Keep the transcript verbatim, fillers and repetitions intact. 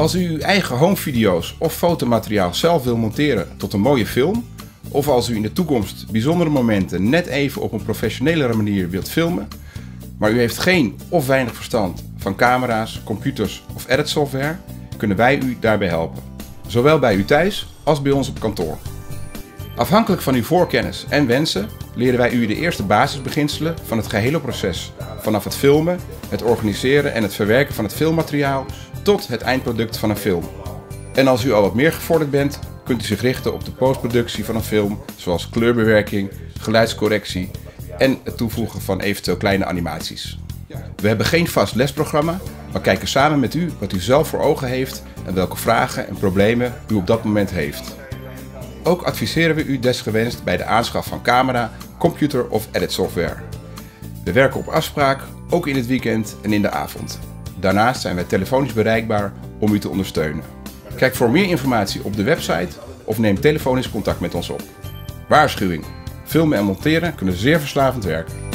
Als u uw eigen homevideo's of fotomateriaal zelf wil monteren tot een mooie film, of als u in de toekomst bijzondere momenten net even op een professionelere manier wilt filmen, maar u heeft geen of weinig verstand van camera's, computers of editsoftware, kunnen wij u daarbij helpen. Zowel bij u thuis als bij ons op kantoor. Afhankelijk van uw voorkennis en wensen leren wij u de eerste basisbeginselen van het gehele proces, vanaf het filmen, het organiseren en het verwerken van het filmmateriaal tot het eindproduct van een film. En als u al wat meer gevorderd bent, kunt u zich richten op de postproductie van een film, zoals kleurbewerking, geluidscorrectie en het toevoegen van eventueel kleine animaties. We hebben geen vast lesprogramma, maar kijken samen met u wat u zelf voor ogen heeft en welke vragen en problemen u op dat moment heeft. Ook adviseren we u desgewenst bij de aanschaf van camera, computer of editsoftware. We werken op afspraak, ook in het weekend en in de avond. Daarnaast zijn wij telefonisch bereikbaar om u te ondersteunen. Kijk voor meer informatie op de website of neem telefonisch contact met ons op. Waarschuwing: filmen en monteren kunnen zeer verslavend werken.